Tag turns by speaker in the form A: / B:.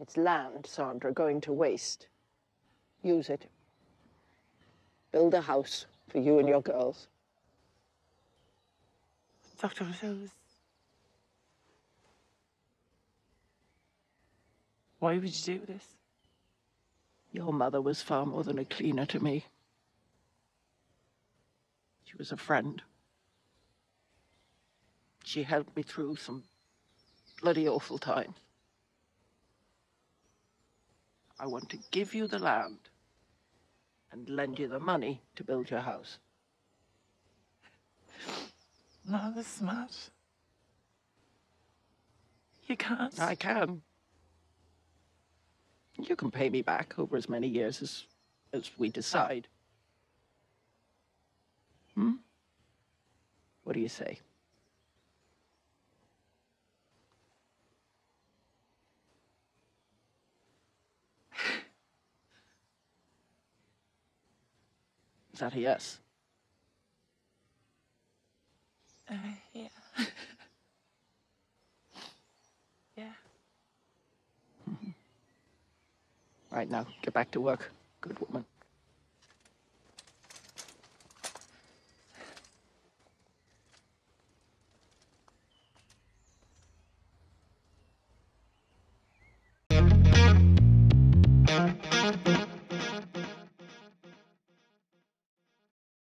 A: It's land, Sandra, going to waste. Use it. Build a house for you and your girls.
B: Dr. Rose. Why would you do this?
A: Your mother was far more than a cleaner to me. She was a friend. She helped me through some bloody awful times. I want to give you the land and lend you the money to build your house.
B: Not this much. You can't.
A: I can. You can pay me back over as many years as we decide. Hmm? What do you say? Is that a yes?
B: Yeah. Yeah.
A: Right, now, get back to work. Good woman.